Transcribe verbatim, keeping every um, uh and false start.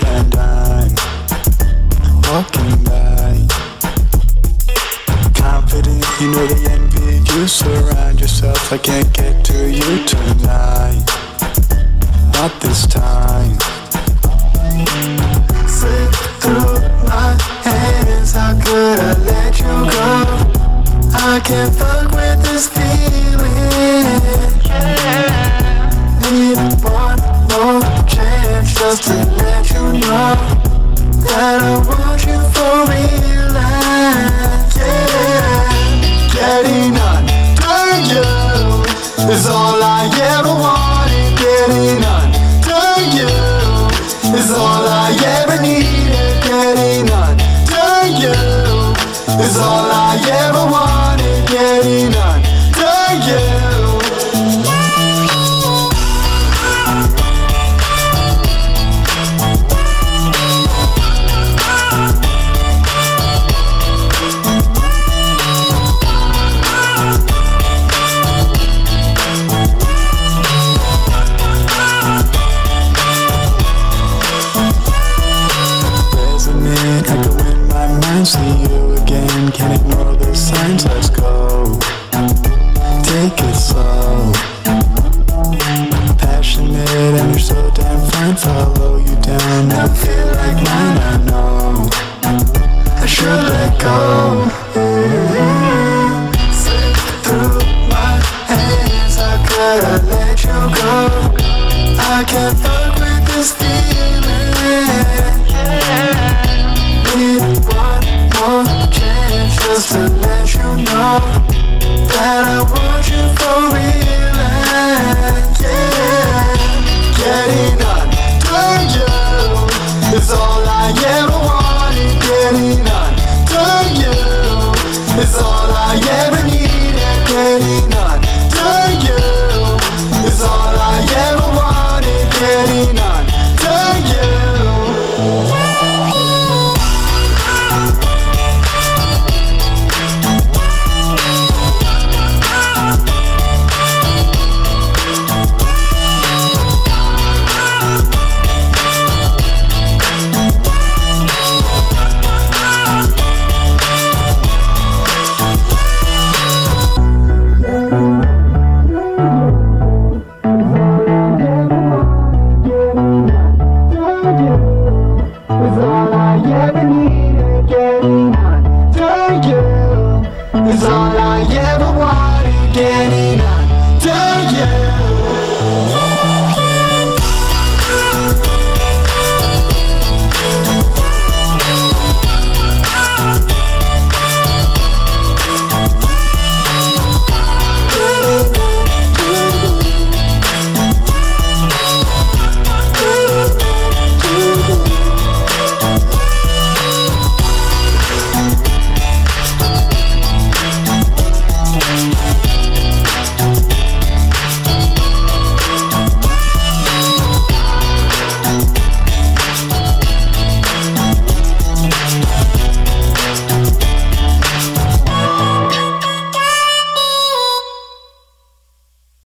and I'm walking by. Confident, you know the envy. You surround yourself, I can't get to you tonight. Not this time. Slip through my hands, how could I let you go? I can't fuck with this feeling. Need one more chance just to let you know that I want you for real life. Yeah, getting under you is all I ever wanted. Getting under you is all I ever needed. Getting under you is all I ever wanted. Getting under you.